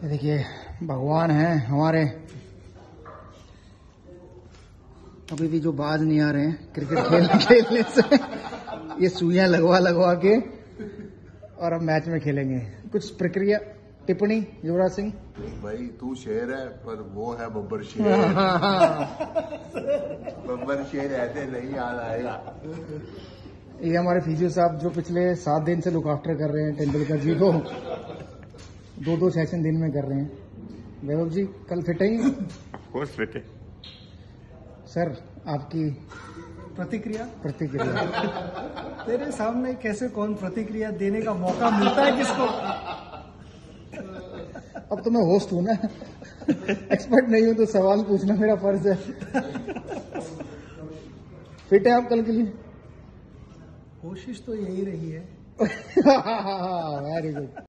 देखिए भगवान हैं हमारे, अभी भी जो बाज नहीं आ रहे हैं क्रिकेट खेलने से। ये सुइयां लगवा के और हम मैच में खेलेंगे। कुछ प्रक्रिया टिप्पणी युवराज सिंह? भाई तू शेर है पर वो है बब्बर शेर। बब्बर शेर ऐसे नहीं याद आएगा। ये हमारे फिजियो साहब जो पिछले 7 दिन से लुक आफ्टर कर रहे हैं तेंदुलकर जी को, 2-2 सेशन दिन में कर रहे हैं। वैभव जी कल फिट है? कोर्स फिट है सर। आपकी प्रतिक्रिया तेरे सामने कैसे कौन प्रतिक्रिया देने का मौका मिलता है किसको? अब तो मैं होस्ट हूं ना, एक्सपर्ट नहीं हूं तो सवाल पूछना मेरा फर्ज है। फिट है आप कल के लिए? कोशिश तो यही रही है। Very good.